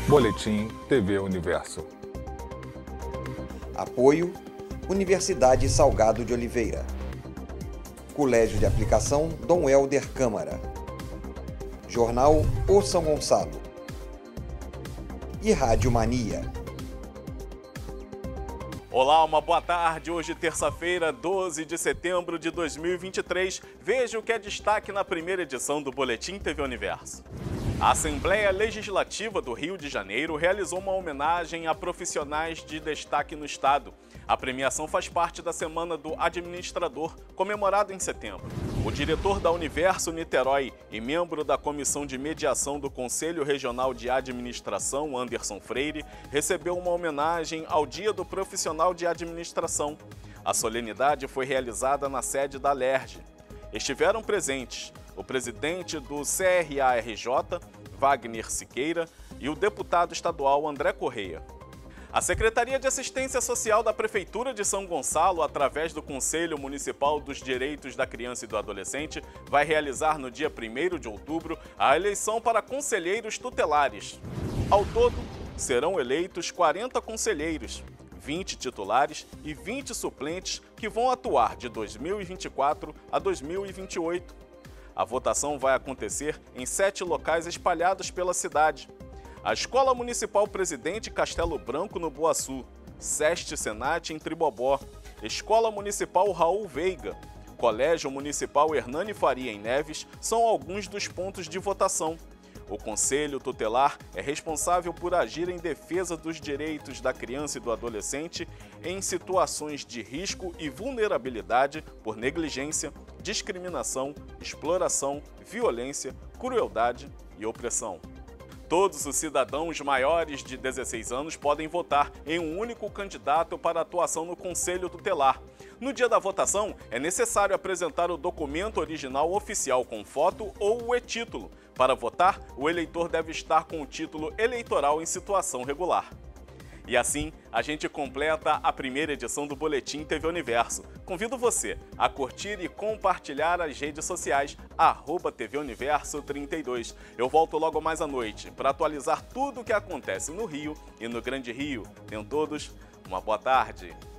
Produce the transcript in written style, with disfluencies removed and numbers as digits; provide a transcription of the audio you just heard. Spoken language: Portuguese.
Boletim TV Universo. Apoio: Universidade Salgado de Oliveira, Colégio de Aplicação Dom Helder Câmara, Jornal O São Gonçalo e Rádio Mania. Olá, uma boa tarde. Hoje, terça-feira, 12 de setembro de 2023. Veja o que é destaque na primeira edição do Boletim TV Universo. A Assembleia Legislativa do Rio de Janeiro realizou uma homenagem a profissionais de destaque no Estado. A premiação faz parte da Semana do Administrador, comemorada em setembro. O diretor da Universo Niterói e membro da Comissão de Mediação do Conselho Regional de Administração, Anderson Freire, recebeu uma homenagem ao Dia do Profissional de Administração. A solenidade foi realizada na sede da Alerj. Estiveram presentes o presidente do CRARJ, Wagner Siqueira, e o deputado estadual André Correia. A Secretaria de Assistência Social da Prefeitura de São Gonçalo, através do Conselho Municipal dos Direitos da Criança e do Adolescente, vai realizar no dia 1º de outubro a eleição para conselheiros tutelares. Ao todo, serão eleitos 40 conselheiros, 20 titulares e 20 suplentes que vão atuar de 2024 a 2028. A votação vai acontecer em 7 locais espalhados pela cidade: a Escola Municipal Presidente Castelo Branco, no Boaçu, SEST Senat em Tribobó, Escola Municipal Raul Veiga, Colégio Municipal Hernani Faria em Neves são alguns dos pontos de votação. O Conselho Tutelar é responsável por agir em defesa dos direitos da criança e do adolescente em situações de risco e vulnerabilidade por negligência, discriminação, exploração, violência, crueldade e opressão. Todos os cidadãos maiores de 16 anos podem votar em um único candidato para atuação no Conselho Tutelar. No dia da votação, é necessário apresentar o documento original oficial com foto ou o e-título. Para votar, o eleitor deve estar com o título eleitoral em situação regular. E assim, a gente completa a primeira edição do Boletim TV Universo. Convido você a curtir e compartilhar as redes sociais, @TV Universo 32. Eu volto logo mais à noite para atualizar tudo o que acontece no Rio e no Grande Rio. Tenham todos uma boa tarde.